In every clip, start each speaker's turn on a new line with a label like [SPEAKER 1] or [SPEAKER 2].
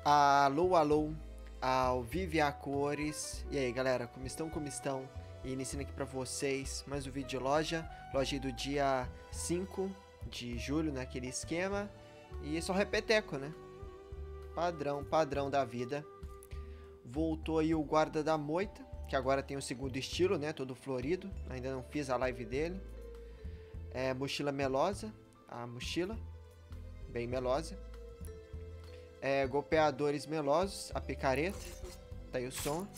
[SPEAKER 1] Alô, alô, ao Vive a Cores. E aí, galera, como estão, como estão? E iniciando aqui pra vocês mais um vídeo de loja aí do dia 5 de julho, naquele esquema. E só repeteco, né? Padrão da vida. Voltou aí o guarda da moita, que agora tem o segundo estilo, né? Todo florido, ainda não fiz a live dele. Mochila melosa, a mochila, bem melosa. Golpeadores melosos, a picareta, tá aí o som.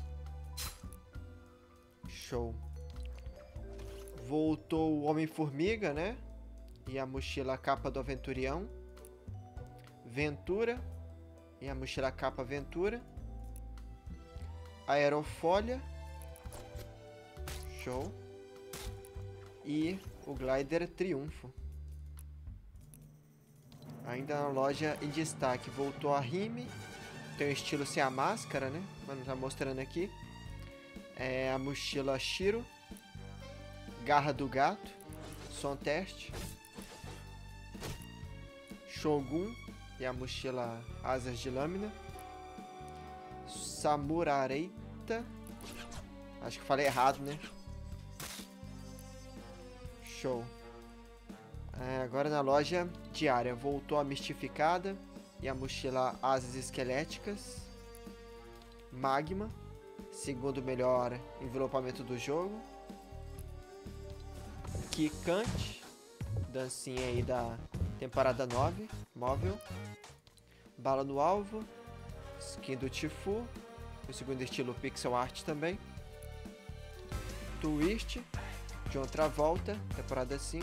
[SPEAKER 1] Show. Voltou o Homem-Formiga, né? E a mochila capa do Aventurião. Ventura. E a mochila capa Ventura. Aerofólia. Show. E o Glider Triunfo. Ainda na loja em destaque, voltou a Rime. Tem o estilo sem a máscara, né? Mano, tá mostrando aqui. A mochila Shiro. Garra do Gato. Som teste. Shogun. E a mochila Asas de Lâmina. Samurareita. Acho que falei errado, né? Show. Agora na loja diária, voltou a Mistificada e a mochila Asas Esqueléticas. Magma, segundo melhor envelopamento do jogo. Kikante, dancinha aí da temporada 9, móvel. Bala no alvo, skin do Tifu, o segundo estilo pixel art também. Twist, de outra volta, temporada 5.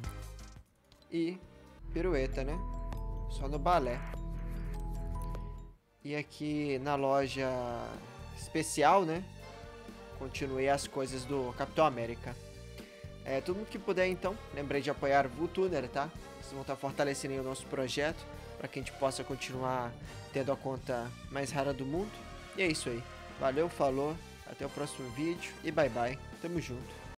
[SPEAKER 1] E pirueta, né? Só no balé. E aqui na loja especial, né? Continuei as coisas do Capitão América. Todo mundo que puder, então, lembrei de apoiar o VooTuner, tá? Vocês vão estar fortalecendo aí o nosso projeto para que a gente possa continuar tendo a conta mais rara do mundo. E é isso aí. Valeu, falou, até o próximo vídeo e bye bye. Tamo junto.